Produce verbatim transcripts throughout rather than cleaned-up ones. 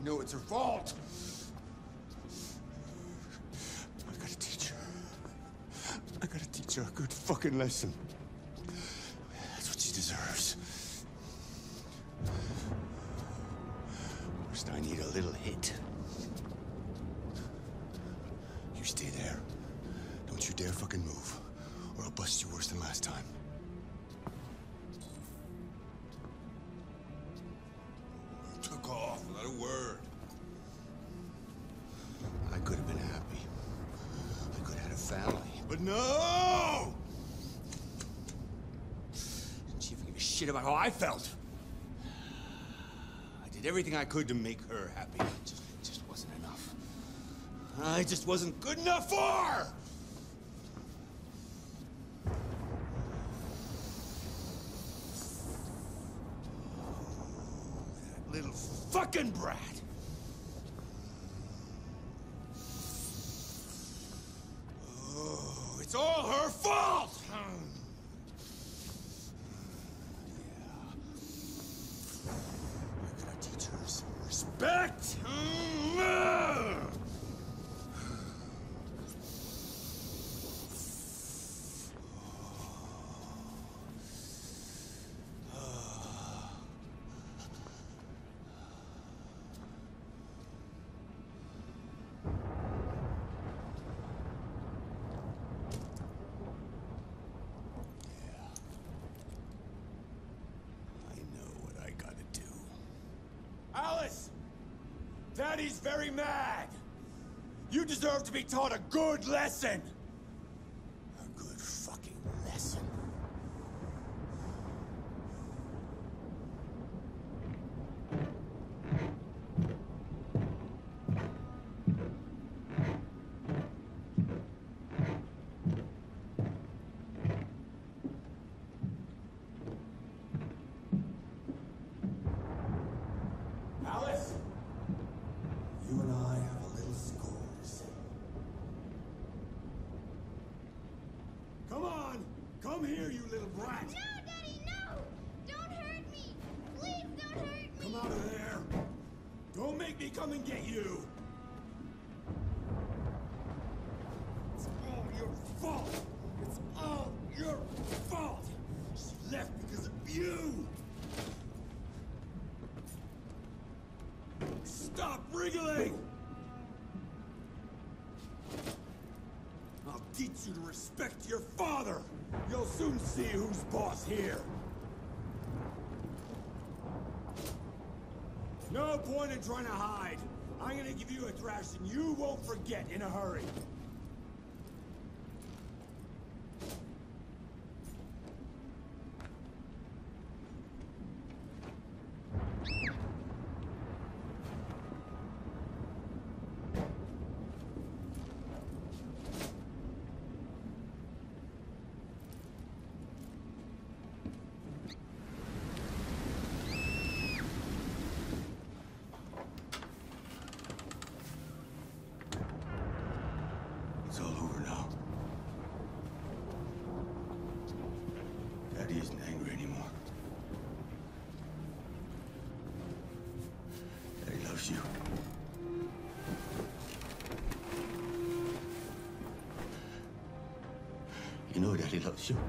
know it's her fault. I gotta teach her. I gotta teach her a good fucking lesson. That's what she deserves. First, I need a little hit. You stay there. Don't you dare fucking move, or I'll bust you worse than last time. Took off without a word. I could have been happy. I could have had a family. But no! Didn't she even give a shit about how I felt? I did everything I could to make her happy. It just, it just wasn't enough. I just wasn't good enough for her! That little fucking brat! Oh, it's all her fault! Yeah. I gotta teach her some respect! Alice! Daddy's very mad! You deserve to be taught a good lesson! A good fucking lesson. Alice! You and I have a little score to settle. Come on! Come here, you little brat! No, Daddy, no! Don't hurt me! Please don't hurt me! Come out of there! Don't make me come and get you! It's all your fault! It's all your fault! She left because of you! Stop wriggling! I'll teach you to respect your father! You'll soon see who's boss here! No point in trying to hide! I'm gonna give you a thrashing you won't forget in a hurry! It's all over now. Daddy isn't angry anymore. Daddy loves you. You know Daddy loves you.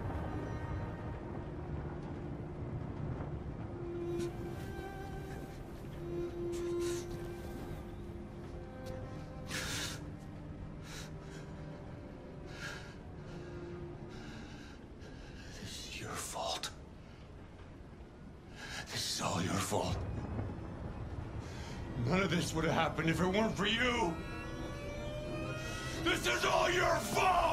Your fault. This is all your fault. None of this would have happened if it weren't for you. This is all your fault!